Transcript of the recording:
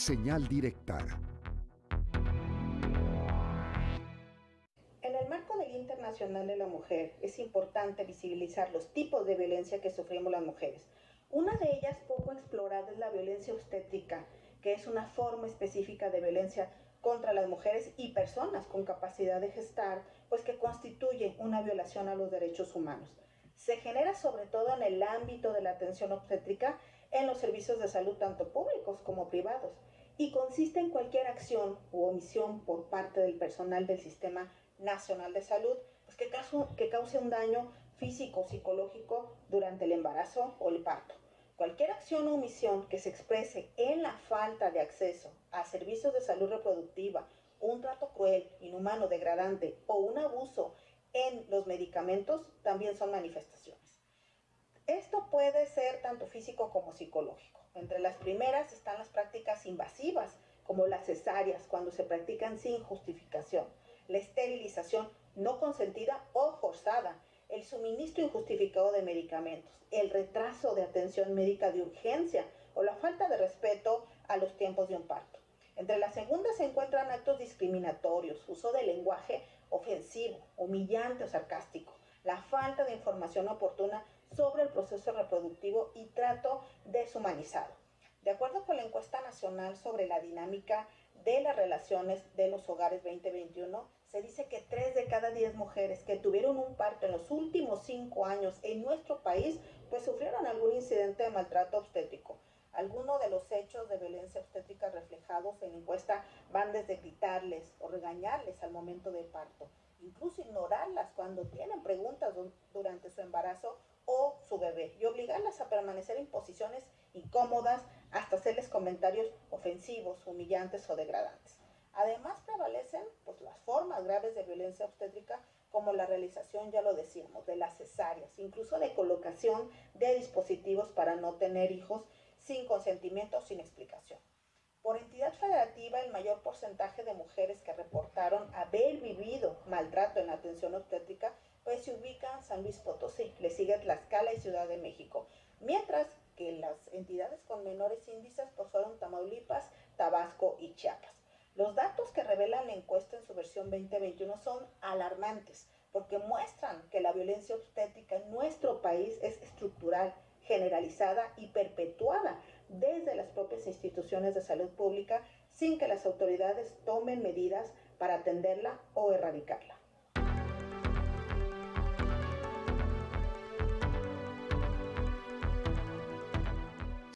Señal directa. En el marco del Día Internacional de la Mujer, es importante visibilizar los tipos de violencia que sufrimos las mujeres. Una de ellas poco explorada es la violencia obstétrica, que es una forma específica de violencia contra las mujeres y personas con capacidad de gestar, pues que constituye una violación a los derechos humanos. Se genera sobre todo en el ámbito de la atención obstétrica en los servicios de salud tanto públicos como privados y consiste en cualquier acción u omisión por parte del personal del Sistema Nacional de Salud pues que cause un daño físico o psicológico durante el embarazo o el parto. Cualquier acción o omisión que se exprese en la falta de acceso a servicios de salud reproductiva, un trato cruel, inhumano, degradante o un abuso en los medicamentos también son manifestaciones. Esto puede ser tanto físico como psicológico. Entre las primeras están las prácticas invasivas, como las cesáreas, cuando se practican sin justificación, la esterilización no consentida o forzada, el suministro injustificado de medicamentos, el retraso de atención médica de urgencia o la falta de respeto a los tiempos de un parto. Entre las segundas se encuentran actos discriminatorios, uso de lenguaje ofensivo, humillante o sarcástico, la falta de información oportuna sobre el proceso reproductivo y trato deshumanizado. De acuerdo con la encuesta nacional sobre la dinámica de las relaciones de los hogares 2021, se dice que 3 de cada 10 mujeres que tuvieron un parto en los últimos 5 años en nuestro país, pues sufrieron algún incidente de maltrato obstétrico. Algunos de los hechos de violencia obstétrica reflejados en la encuesta van desde gritarles o regañarles al momento del parto, incluso ignorarlas cuando tienen preguntas durante su embarazo o su bebé y obligarlas a permanecer en posiciones incómodas hasta hacerles comentarios ofensivos, humillantes o degradantes. Además prevalecen las formas graves de violencia obstétrica como la realización, ya lo decíamos, de las cesáreas, incluso de colocación de dispositivos para no tener hijos sin consentimiento o sin explicación. Por entidad federativa, el mayor porcentaje de mujeres que reportaron haber vivido maltrato en la atención obstétrica pues se ubica en San Luis Potosí, le sigue Tlaxcala y Ciudad de México, mientras que las entidades con menores índices pues fueron Tamaulipas, Tabasco y Chiapas. Los datos que revela la encuesta en su versión 2021 son alarmantes porque muestran que la violencia obstétrica en nuestro país es estructural, generalizada y perpetuada desde las propias instituciones de salud pública sin que las autoridades tomen medidas para atenderla o erradicarla.